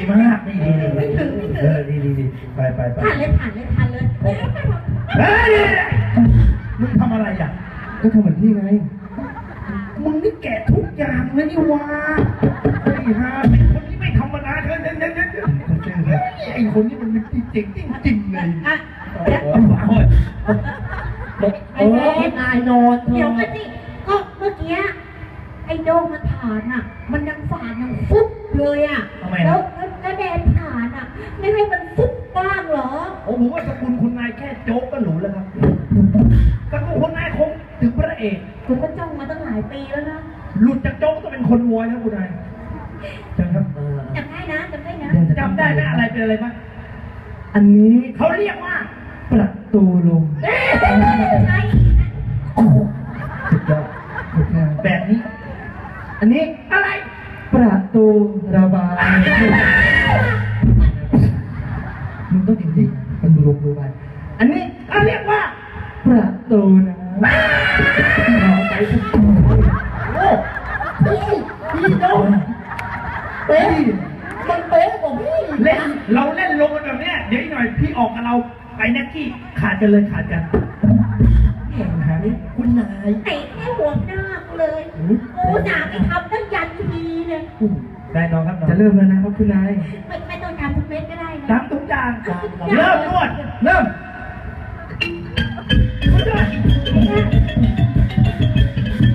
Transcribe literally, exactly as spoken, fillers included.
มากนี่ดีดีเออดีดีดีไปไปไปผ่านเลยผ่านเลยผ่านเลยเฮ้ยมึงทำอะไรอ่ะก็ทำเหมือนพี่ไงมึงนี่แกะทุกอย่างเลยนี่วะไอ้ฮะไอ้คนนี้ไม่ธรรมดาเธอเดินเดินเดินเดินไอ้คนนี้มันเป็นจริงจริงจริงเลยโอ้ยนายนอนเดี๋ยวกันสิก็เมื่อกี้ไอ้โดงมันผ่านอ่ะมันยังฝานยังฟุบเลยอ่ะแล้วแล้วแดนผ่านอ่ะไม่ให้มันฟุบบ้างเหรอโอ้ผมว่าสกุลคุณนายแค่โจ๊กก็หรูแล้วครับสกุลคุณนายคงถึงพระเอกคุณก็จ้องมาตั้งหลายปีแล้วนะหลุดจากโจ๊กต้องเป็นคนรวยนะคุณนายจำครับจำได้นะจำได้นะจำได้ไหมอะไรเป็นอะไรบ้างอันนี้เขาเรียกว่าประตูลมใช่สุดยอดแบบนี้อันนี้อะไรประตูระบายมึงต้องจริงๆประตูลมระบายอันนี้เขาเรียกว่าประตูน้ำเราไปทุกคนโอ้พี่พี่โดนเป๊ะมันเป๊ะของพี่เล่นเราเล่นลงกันแบบเนี้ยเดี๋ยวอีกหน่อยพี่ออกกับเราไปนักกี้ขาดกันเลยขาดกันแข่งขันคุณนายเตะแค่หัวหน้าเลยกูหนาไปทำตั้งยันทีเลยได้น้องครับจะเริ่มแล้วนะครับคุณนายไม่ไม่ต้องทำทุกเม็ดก็ได้นะทำทุกอย่างเริ่มนวดเริ่มคุณด้วย